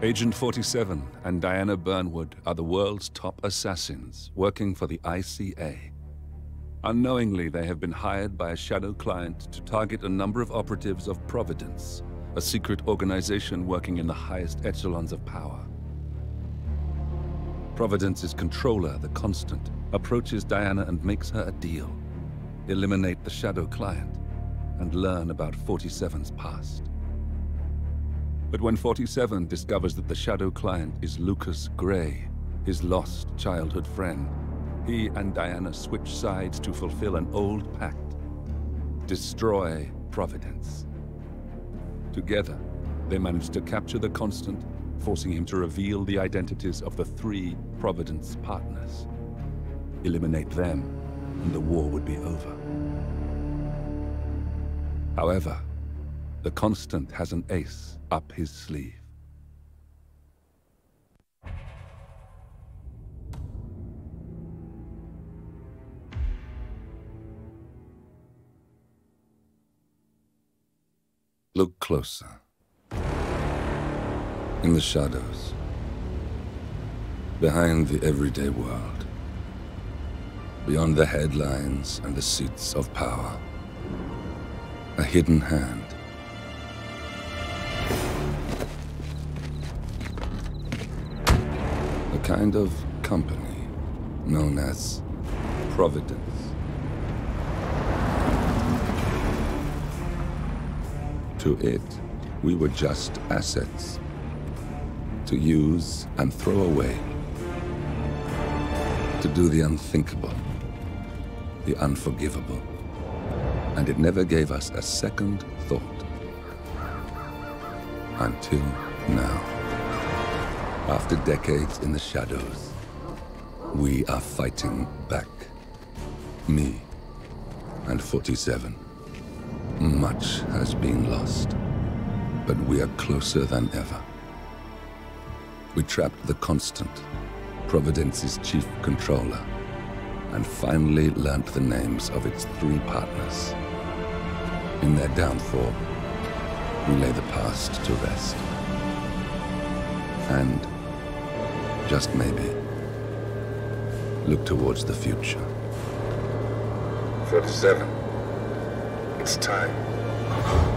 Agent 47 and Diana Burnwood are the world's top assassins working for the ICA. Unknowingly, they have been hired by a shadow client to target a number of operatives of Providence, a secret organization working in the highest echelons of power. Providence's controller, the Constant, approaches Diana and makes her a deal. Eliminate the shadow client and learn about 47's past. But when 47 discovers that the shadow client is Lucas Gray, his lost childhood friend, he and Diana switch sides to fulfill an old pact: destroy Providence. Together, they manage to capture the Constant, forcing him to reveal the identities of the 3 Providence partners. Eliminate them, and the war would be over. However, the Constant has an ace up his sleeve. Look closer. In the shadows, behind the everyday world, beyond the headlines and the seats of power, a hidden hand. A kind of company known as Providence. To it, we were just assets, to use and throw away, to do the unthinkable, the unforgivable. And it never gave us a second thought. Until now. After decades in the shadows, we are fighting back. Me and 47. Much has been lost, but we are closer than ever. We trapped the Constant, Providence's chief controller, and finally learnt the names of its 3 partners. In their downfall, we lay the past to rest. And, just maybe, look towards the future. 47. It's time.